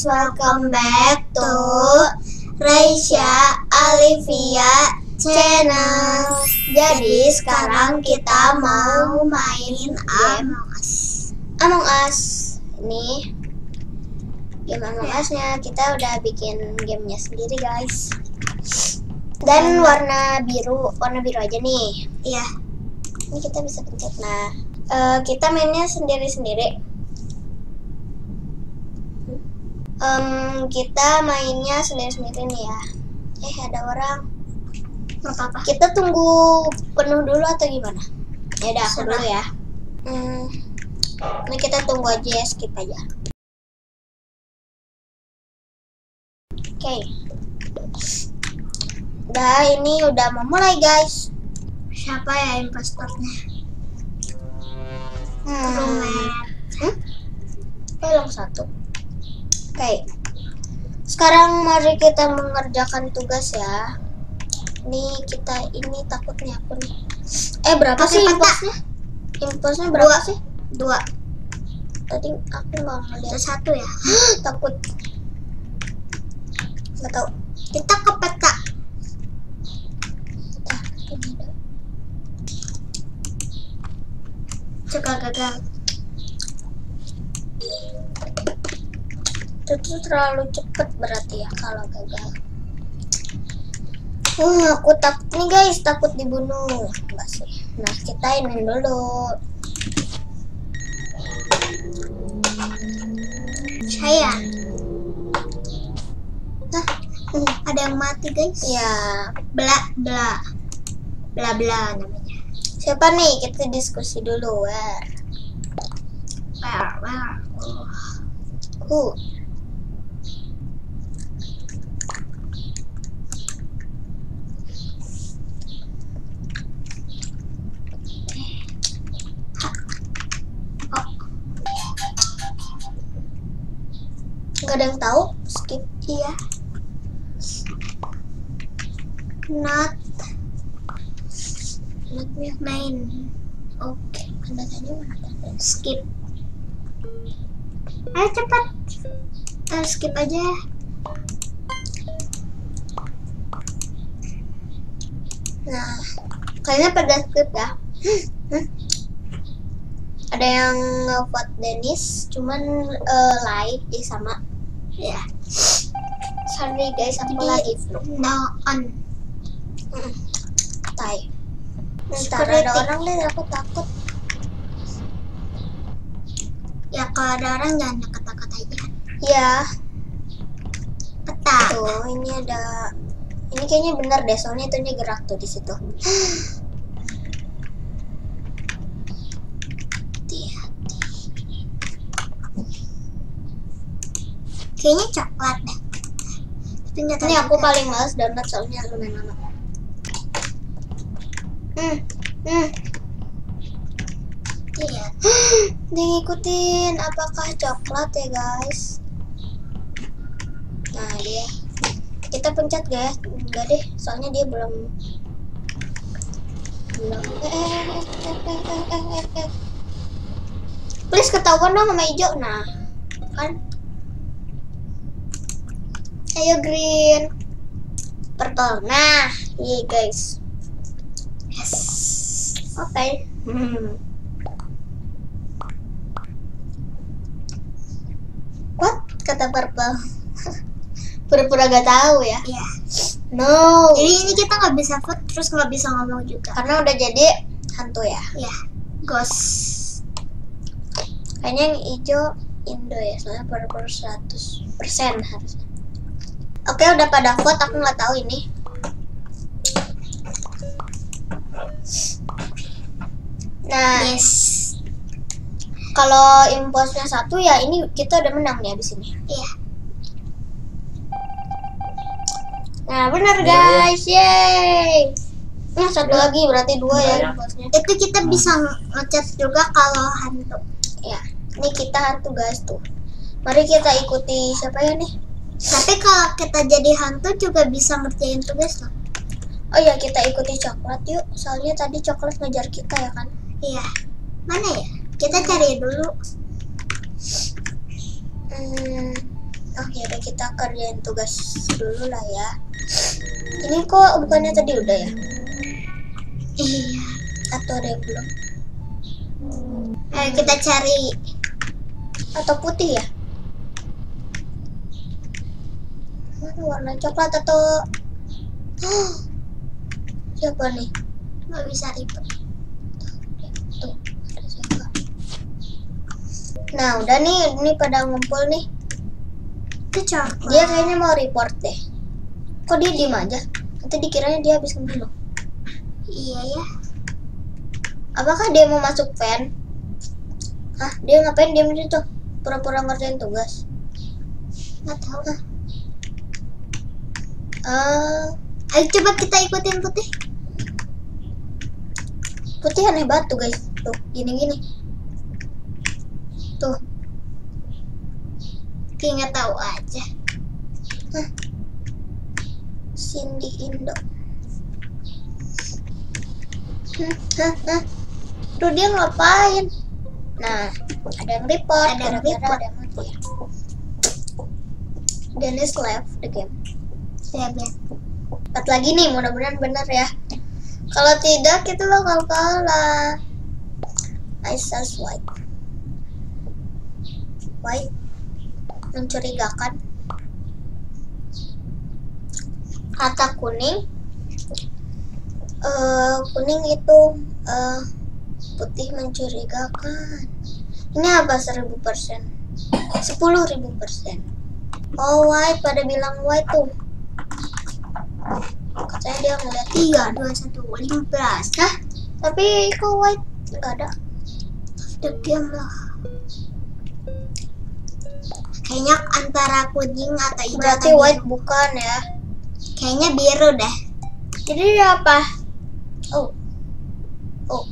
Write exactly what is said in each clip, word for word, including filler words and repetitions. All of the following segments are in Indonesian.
welcome back to Raisya Alivia Channel. Jadi sekarang kita mau main Among Us. Among Us ini game Among Us-nya kita udah bikin gamenya sendiri guys. Dan warna biru, warna biru aja nih. Iya. Ini kita bisa pencet. Nah, uh, kita mainnya sendiri-sendiri. Um, kita mainnya sendiri-sendiri nih ya. Eh, ada orang. Nggak apa-apa. Kita tunggu penuh dulu atau gimana? Ya udah, aku dulu ya. Hmm, ini kita tunggu aja ya, skip aja. Oke. Okay. Udah, ini udah mau mulai guys. Siapa ya impostornya? Hmm. Hmm? Belum satu. Oke, okay. Sekarang mari kita mengerjakan tugas ya. Ini kita ini takutnya aku nih. Eh berapa Pake sih imposnya? Imposnya berapa Dua. sih? Dua. Tadi aku nggak ngeliat. Satu ya. Takut. Nggak tahu. Kita ke peta. Coba gagal. Itu terlalu cepet berarti ya kalau gagal. Uh, aku takut nih guys, takut dibunuh. Enggak sih. Nah, kita ini dulu. Saya. Nah, uh, ada yang mati guys. Ya, bla bla. Bla bla namanya. Siapa nih? Kita diskusi dulu. Where? Where? Where? Uh. Uh. Gak ada yang tahu, skip. Iya. Not not main. Oke, anda tanya mana? Skip. Ayo cepat. Eh, skip aja. Nah, kayaknya pada skip ya. Hmm. Ada yang nge-vote Dennis, cuman uh, live di sama ya. Sorry guys, aku Jadi, lagi flu. No on. Hmm. Tai. Ntar ada orang deh, aku takut. Ya kalau ada orang jangan dekat-dekat aja. Ya. Peta. Tuh, ini ada. Ini kayaknya benar deh, soalnya itunya gerak tuh di situ. Kayaknya coklat deh. Tapi ini aku juga. Paling males download soalnya lumayan lama. Hmm, hmm. Iya. Dia ngikutin. Apakah coklat ya guys? Nah dia. Kita pencet gak ya? Enggak deh, soalnya dia belum. Belum. Eh, eh, eh, eh, eh, eh, eh. Please ketahuan dong sama hijau. Nah, kan? Ayo green, purple. Nah, iya guys. Yes. Oke. Okay. Hmm. What? Kata purple. Pura-pura gak tahu ya? Iya. No. Jadi ini kita nggak bisa vote, terus nggak bisa ngomong juga. Karena udah jadi hantu ya? Iya. Ghost. Kayaknya yang hijau Indo ya, soalnya pura-pura seratus persen harusnya. Oke, udah pada vote, aku nggak tahu ini. Nah, yes. Kalau imposnya satu ya ini kita udah menang nih abis ini. Iya. Nah, benar guys, yeay. Nah, satu ya. Lagi berarti dua ya, ya imposnya. Itu kita bisa ngechat juga kalau hantu. Ya, ini kita hantu guys tuh. Mari kita ikuti siapa ya nih? Tapi kalau kita jadi hantu juga bisa ngerjain tugas loh. Oh ya, kita ikuti coklat yuk. Soalnya tadi coklat ngejar kita ya kan? Iya. Mana ya? Kita cari dulu. Hmm, Oh ya udah, kita kerjain tugas dulu lah ya. Ini kok bukannya tadi udah ya? Iya. Atau ada yang belum? Ayo kita cari. Atau putih ya? Mana warna coklat atau siapa nih? Nggak bisa ribet. Tuh, ada siapa? Nah udah nih, ini pada ngumpul nih. Itu coklat. Dia kayaknya mau report deh. Kok dia diem aja? Nanti dikiranya dia habis ngebunuh. Iya ya. Apakah dia mau masuk pen? Hah, dia ngapain diem di situ? Pura-pura ngerjain tugas. Nggak tahu. Hah? Ah, Ayo coba kita ikutin putih. putih aneh banget tuh guys. Tuh, gini-gini. Tuh. Kayak nggak tahu aja. Hah. Cindy Indo. Hah, hah, hah. Tuh dia ngapain? Nah, ada yang report. Ada yang gara-gara report. Ada yang mati ya. Dennis left the game. Saya biar. Empat lagi nih, mudah-mudahan benar ya. Kalau tidak, kita bakal kalah. I says white. White mencurigakan. Kata kuning. Eh, kuning itu eh, putih mencurigakan. Ini apa seribu persen? Sepuluh ribu persen. Oh white, pada bilang white tuh. Katanya dia ngeliat Tiga, dua, satu, lima belas. Hah? Tapi kok white nggak ada? Udah diam lah. Kayaknya antara kuning atau hijau. Berarti atau white biru. bukan ya? Kayaknya biru deh. Jadi dia apa? Oh, oh.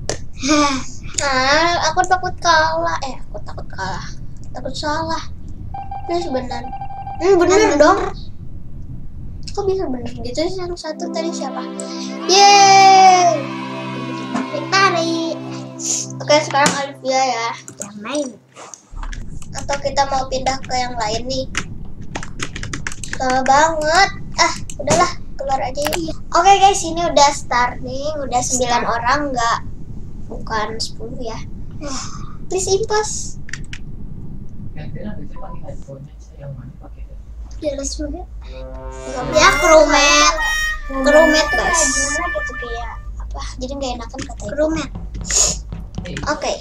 Nah, aku takut kalah. Eh, aku takut kalah. Takut salah. Ini sebenarnya. Hmm, bener Bener. dong. Kok bisa bener gitu sih? Yang satu tadi siapa? Yeay! Victory. Oke, sekarang Alivia ya. Yang main. Atau kita mau pindah ke yang lain nih? Lama banget. Ah, udahlah, keluar aja yuk. Oke guys, ini udah starting, udah sembilan orang, nggak bukan sepuluh ya. Please impas. Jelas juga. Ya, crewmate. Crewmate Kayak guys. gimana gitu kayak Apa? Jadi nggak enakan kata itu. crewmate. Oke.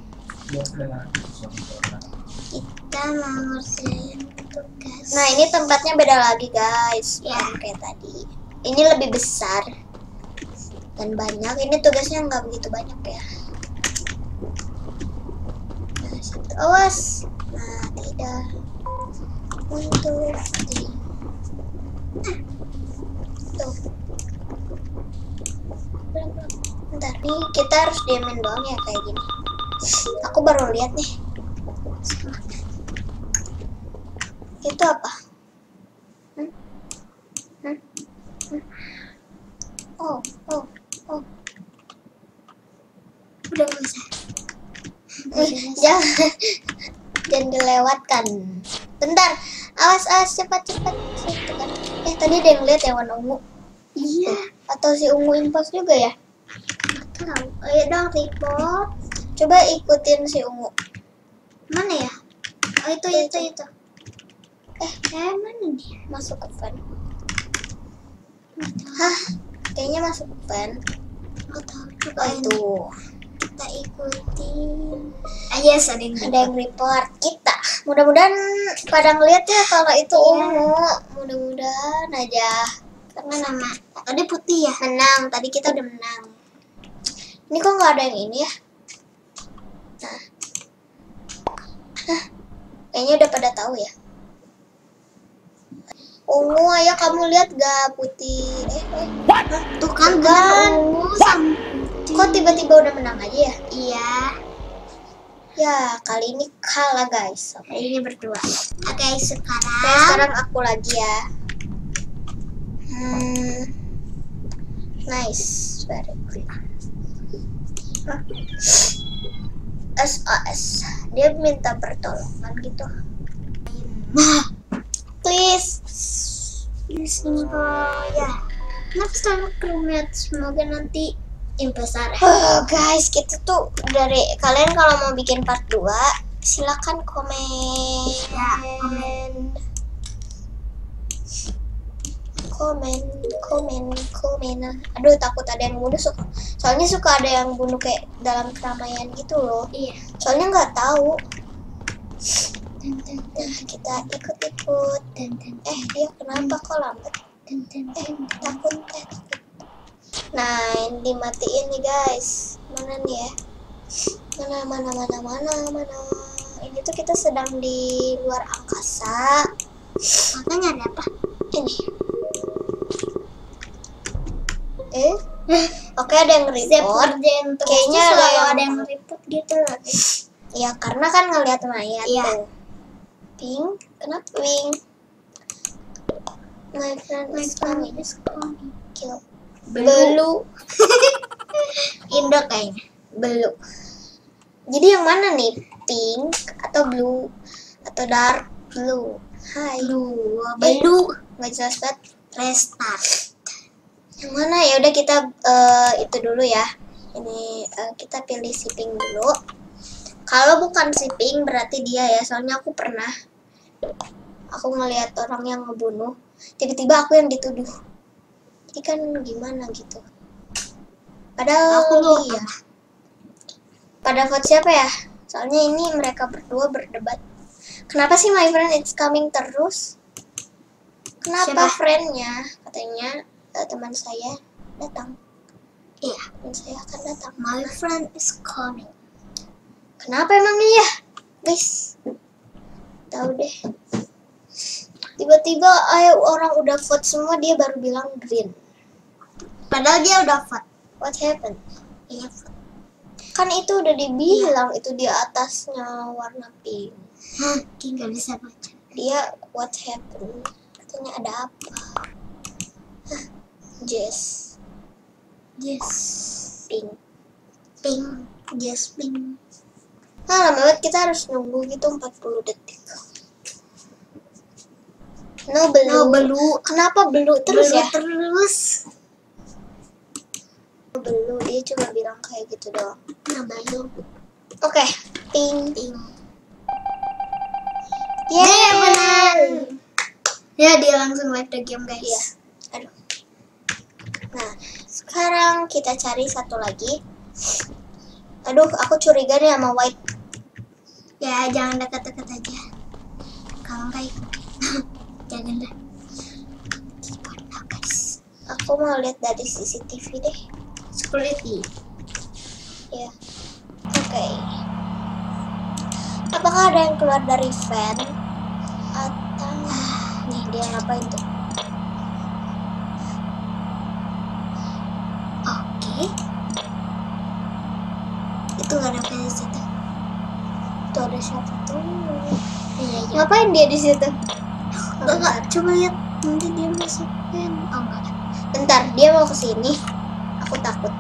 Kita mau ngerjain tugas. Nah, ini tempatnya beda lagi guys. Ya. Bukan kayak tadi. Ini lebih besar dan banyak. Ini tugasnya nggak begitu banyak ya. Nah, satu. Awas. Nah, tidak. Untuk tiga. Tuh. Pelan-pelan. Bentar nih, kita harus diamin doang ya kayak gini. Aku baru lihat nih. Itu apa? Hmm? Hmm? Hmm? Oh, oh, oh. Udah nggak usah. Eh, jangan, jangan dilewatkan. Bentar, awas, awas, cepat, cepat. Situ kan. Eh, tadi ada yang lihat ya warna ungu. Iya. Atau si ungu impas juga ya? Tahu. Ayo dong report. Coba ikutin si ungu. Mana ya? Oh itu itu itu. Eh, Eh mana nih? masuk ke fan. Hah, kayaknya masuk ke fan. Nggak tahu. Oh, Coba itu. kita ikutin. Ayo sering. Ada yang report kita. Mudah-mudahan pada ngeliat ya kalau itu Iya. ungu. Mudah-mudahan aja. Karena nama tadi putih ya. Menang. Tadi kita udah menang. Ini kok nggak ada yang ini ya? Nah. Hah, kayaknya udah pada tahu ya. Ungu, ayo kamu lihat gak putih? Eh, eh. Hah, Tuh kan Bukan. bener ungu sama. kok tiba-tiba udah menang aja ya? Iya. Ya, kali ini kalah guys. Oke, Ini berdua. Oke sekarang. Oke, sekarang aku lagi ya. Hmm, nice, very good. Hah? S O S, dia minta pertolongan gitu. Nah, sini kok ya. Kenapa selalu kerumit? Semoga nanti yang besar ya. Oh, guys, kita tuh dari kalian kalau mau bikin part dua silakan komen. Ya, komen. Komen, komen, komen. Aduh, takut ada yang bunuh. Suka, soalnya suka ada yang bunuh kayak dalam keramaian gitu loh. Iya. Soalnya nggak tahu. Dan, dan, dan, Nah, kita ikut-ikut. dan, dan, Eh, dia kenapa kok lambat? dan, dan, Eh, dan, takut, eh, takut. Nah, ini dimatiin nih guys. Mana nih ya? Mana, mana, mana, mana, mana. Ini tuh kita sedang di luar angkasa. Makanya ada apa? Ini. Eh? Oke, ada yang report. Kayaknya ada selalu yang ada yang report gitu loh. Ya, karena kan ngeliat mayat Iya. tuh. Pink? Kenapa pink? My friend My is friend coming. is coming. Kill. Belu. Belu. Indo kayaknya. Belu. Jadi yang mana nih? Pink atau blue atau dark blue? Hai. Blue. Eh, Belu. nggak jelas banget. Restart. Yang mana? Ya udah kita eh, itu dulu ya. Ini eh, kita pilih si pink dulu. Kalau bukan si pink berarti dia ya. Soalnya aku pernah aku ngelihat orang yang ngebunuh. Tiba-tiba aku yang dituduh. Jadi kan gimana gitu. Padahal Aku juga iya. Pada vote siapa ya? Soalnya ini mereka berdua berdebat. Kenapa sih my friend it's coming terus? Kenapa Siapa? friendnya? Katanya eh, teman saya datang. Iya. Teman saya akan datang. My friend is coming. Kenapa emangnya ya? Guys. Tahu deh. Tiba-tiba ayo orang udah vote semua dia baru bilang green. Padahal dia udah vote. What happened? Iya vote. Kan itu udah dibilang itu di atasnya warna pink. Hah, Ki nggak bisa baca. Dia what happened? Katanya ada apa? Hah, Jess. Yes. Pink. Pink. Yes, pink. Nah, lama banget kita harus nunggu gitu empat puluh detik. No belu. No belu. Kenapa belu terus Belu ya? terus. No belu, dia cuma bilang kayak gitu doang. No belu. Oke, pink. Pink. Yeay, Dia benar. Ya, dia langsung live the game, guys. Iya. Aduh. Nah, sekarang kita cari satu lagi. Aduh, aku curiga nih sama white. Ya, jangan dekat-dekat aja. Kalau nggak ikut. Jangan dah. Gimana, guys? Aku mau lihat dari C C T V deh. Security. Ya. Oke. Apakah ada yang keluar dari van? Atau nih dia ngapain tuh? Oke. Itu nggak ada di situ. Tuh ada siapa tuh? Iya, iya. Ngapain dia di situ? Enggak, enggak. Coba lihat. Nanti dia masuk van. Oh, enggak. Bentar, dia mau ke sini. Aku takut.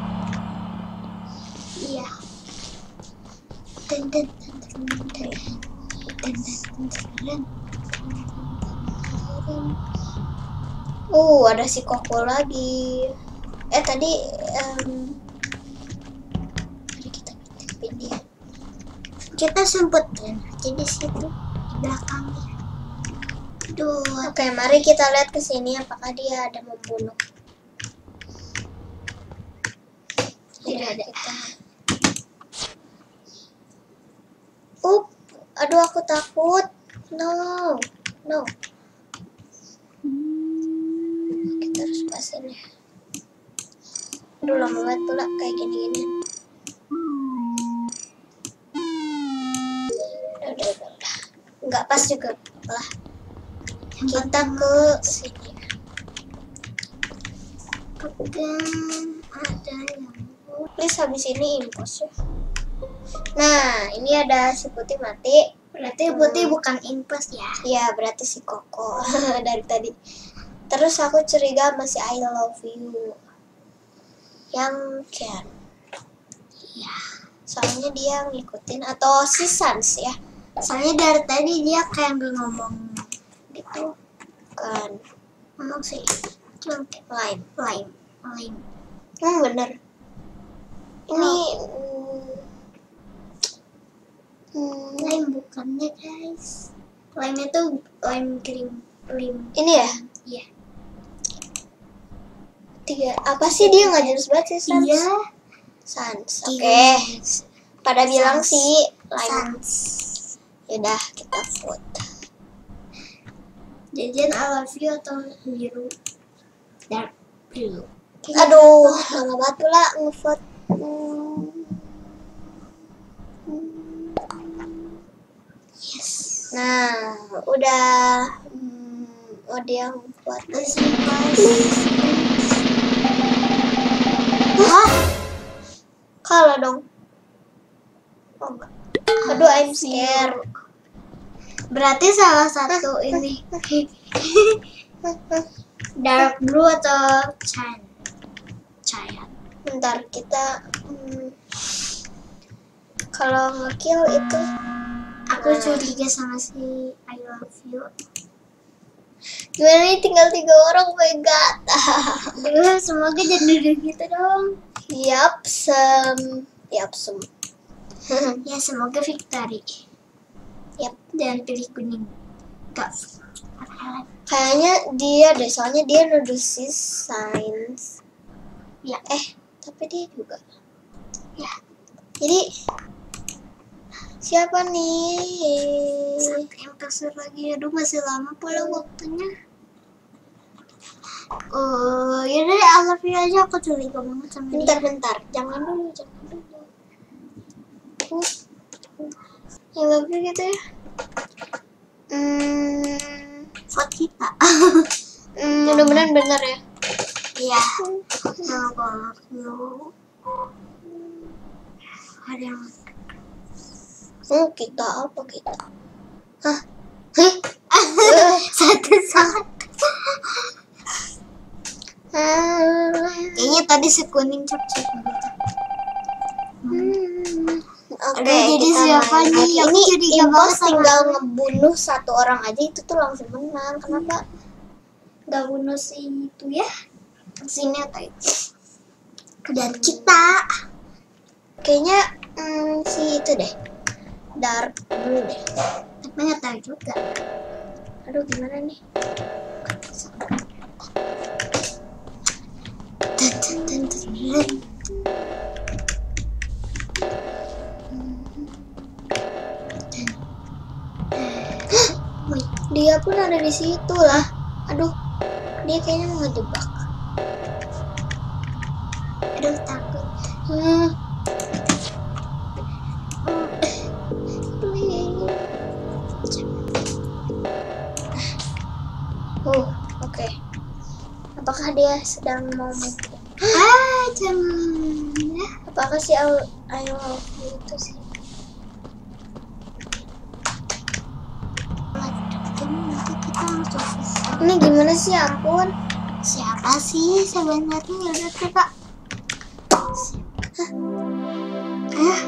Iya. Dan dan dan dan dan dan dan dan. Uh, ada si Koko lagi. Eh tadi um, mari kita ngintipin dia. Kita sempet kan aja di situ di belakangnya. Aduh, Oke, mari kita lihat ke sini apakah dia ada membunuh. tidak ada. Kita. Up, aduh aku takut. No, no. Kita harus pasin ya. Aduh lama banget pula kayak gini-gini. Udah, udah, udah, udah. Nggak pas juga lah. Kita ke sini. Pegang ada yang Please habis ini impos ya. Nah, ini ada si putih mati. berarti putih bukan impos ya. Iya, berarti si Koko dari tadi. Terus aku curiga masih I love you. Yang Ken. Iya. Soalnya dia ngikutin atau si Sans ya. Soalnya dari tadi dia kayak nggak ngomong gitu. Kan. Emang sih cuma kayak Lime. lime lime Hmm, bener. Ini hmm, lime bukannya guys, lime itu lime cream lime ini ya? iya Tiga. Apa sih dia nggak jelas banget sih, Sans? iya Sans. Oke. Tiga. Pada Sans. bilang sih lime. Sans. Yaudah, kita vote. Jajan I love you atau biru dark blue. Aduh, lama banget pula ngevote. Hmm. Yes. Nah, udah. Hmm, oh dia ngevote. Listen guys. Hah? Kalah dong. Oh enggak. Aduh, I'm scared. Berarti salah satu ini dark blue atau cyan. Cyan. Bentar, kita hmm, kalau nge-kill itu Aku Nah. curiga sama si I love you. gimana nih, tinggal tiga orang, oh my god. Aduh, semoga jadi gitu dong. Yap, sem. Yap, sem. Ya semoga victory. Yap. Dan pilih kuning. Gak. Kayaknya dia deh, soalnya dia nuduh si Sains. Ya. Eh, tapi dia juga. Ya. Jadi siapa nih? Satu imposter lagi. Aduh, masih lama pula waktunya. Oh, ya deh, I love you aja. Aku curiga banget sama dia. Bentar-bentar, jangan dulu, jangan dulu. I love you gitu ya. Hmm, Vote kita. hmm, mudah-mudahan bener ya. Iya. Nah, kalau you ada yang Oh, kita apa kita? Hah? satu-satu. Hmm. Kayaknya tadi si kuning cap-cap gitu. Hmm. Oke, Aduh, jadi kita siapa main. nih? Aku Ini curiga impos banget sama tinggal dia. ngebunuh satu orang aja itu tuh langsung menang. Kenapa? Gak bunuh si itu ya? Sini atau itu? Dan kita. Kayaknya hmm, si itu deh. Dark blue deh. Tapi nggak tahu juga. Aduh, gimana nih? Dun, dun, dun, dun, dun. Wih, dia pun ada di situ lah. Aduh, dia kayaknya mau ngejebak. Aduh, takut. Hmm. Oh, oke. Apakah dia sedang mau move? Ah, jangan ya. Apakah si I I love you itu sih? Nanti kita langsung selesai. Ini gimana sih, ampun? Siapa sih sebenarnya? Udah coba. Eh,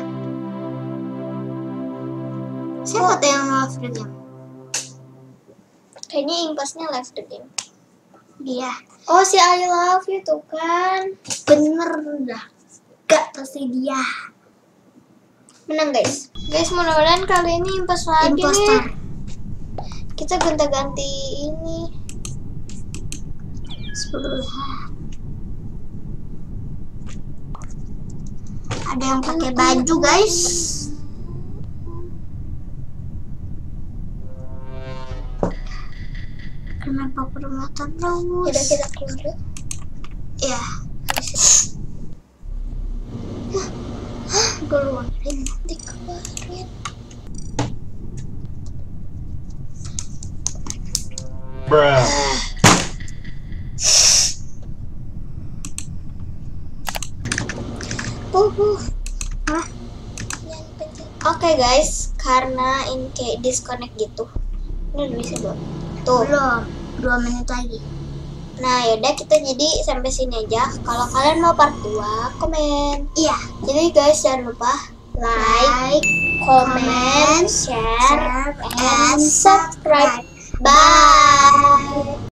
siapa tuh yang love the game? Kayaknya impasnya left the game. Dia. Oh, si I love you tuh kan. Bener dah. Gak pasti dia. Menang guys. Guys, mudah-mudahan kali ini impas lagi Impostor. nih. Kita gonta-ganti ini. Sepuluh. Ada yang pakai baju guys. Kenapa permata terus? Udah kita keluar yuk. Ya. Keluarin, dikeluarin. Bruh. Uhuh. Hah? Oke guys, karena ini kayak disconnect gitu. Ini udah bisa belum? Tuh. Belum. Dua menit lagi. Nah, yaudah kita jadi sampai sini aja. Kalau kalian mau part dua, komen. Iya. Jadi guys, jangan lupa like, comment, share, share, and subscribe. Bye.